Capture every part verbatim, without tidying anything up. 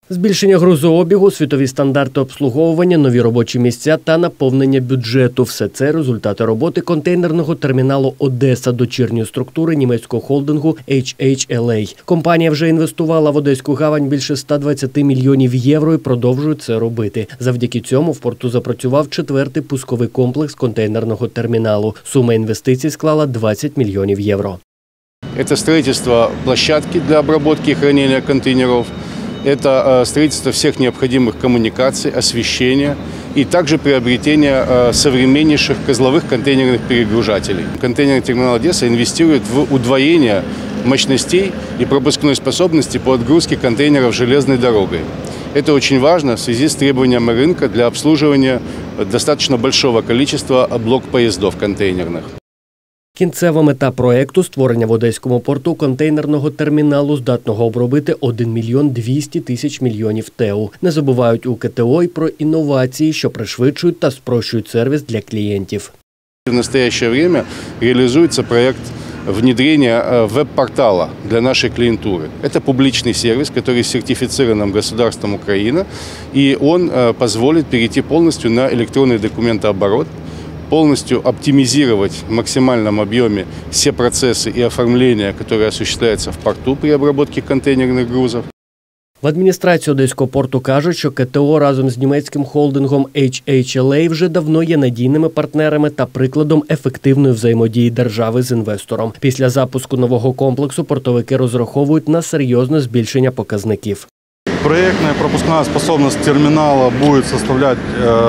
Збільшення грузообігу, світові стандарти обслуговування, нові робочі місця та наповнення бюджету – все це результати роботи контейнерного терміналу «Одеса» дочірньої структури німецького холдингу ейч ейч ел ей. Компанія вже інвестувала в Одеську гавань більше ста двадцяти мільйонів євро і продовжує це робити. Завдяки цьому в порту запрацював четвертий пусковий комплекс контейнерного терміналу. Сума інвестицій склала двадцять мільйонів євро. Это строительство площадки для обработки и хранения контейнеров. Это строительство всех необходимых коммуникаций, освещения и также приобретение современнейших козловых контейнерных перегружателей. Контейнерный терминал Одесса инвестирует в удвоение мощностей и пропускной способности по отгрузке контейнеров железной дорогой. Это очень важно в связи с требованиями рынка для обслуживания достаточно большого количества блок-поездов контейнерных. Кінцева мета проєкту – створення в Одеському порту контейнерного терміналу, здатного обробити один мільйон двісті тисяч мільйонів ТЕУ. Не забувають у ка те о й про інновації, що пришвидшують та спрощують сервіс для клієнтів. В настоящее время реализуется проект внедрения веб-портала для нашей клиентуры. Это публичный сервис, который сертифицирован государством Украина, и он позволит перейти полностью на электронный документооборот, полностью оптимизировать в максимальном объеме все процессы и оформления, которые осуществляются в порту при обработке контейнерных грузов. В адміністрації Одеського порту кажуть, що ка те о разом з німецьким холдингом ейч ейч ел ей вже давно є надійними партнерами та прикладом ефективної взаємодії держави з інвестором. Після запуску нового комплексу портовики розраховують на серйозне збільшення показників. Проектная пропускная способность терминала будет составлять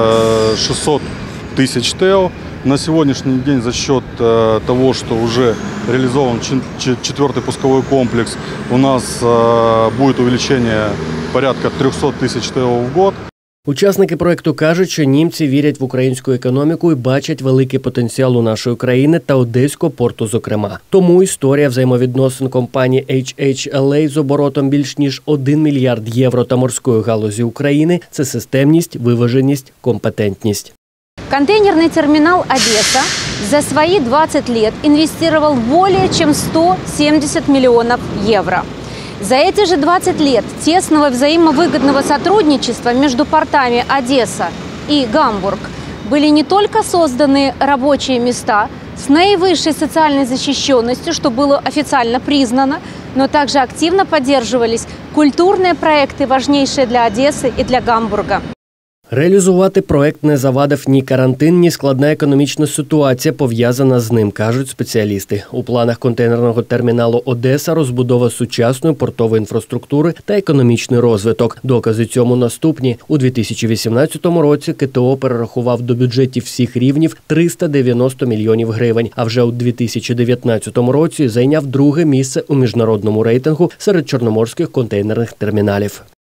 шестьсот тысяч ТЭУ. На сегодняшний день за счет э, того, что уже реализован четвертый пусковой комплекс, у нас э, будет увеличение порядка трехсот тысяч ТЭУ в год. Учасники проєкту кажуть, що німці вірять в українську економіку і бачать великий потенціал у нашої країни та Одеського порту зокрема. Тому історія взаємовідносин компанії ейч ейч ел ей з оборотом більш ніж один мільярд євро та морської галузі України – це системність, виваженість, компетентність. Контейнерный терминал «Одесса» за свои двадцать лет инвестировал более чем сто семьдесят миллионов евро. За эти же двадцать лет тесного взаимовыгодного сотрудничества между портами Одесса и Гамбург были не только созданы рабочие места с наивысшей социальной защищенностью, что было официально признано, но также активно поддерживались культурные проекты, важнейшие для Одессы и для Гамбурга. Реалізувати проект не завадив ні карантин, ні складна економічна ситуація, пов'язана з ним, кажуть спеціалісти. У планах контейнерного терміналу «Одеса» розбудова сучасної портової інфраструктури та економічний розвиток. Докази цьому наступні. У дві тисячі вісімнадцятому році ка те о перерахував до бюджетів всіх рівнів триста дев'яносто мільйонів гривень, а вже у дві тисячі дев'ятнадцятому році зайняв друге місце у міжнародному рейтингу серед чорноморських контейнерних терміналів.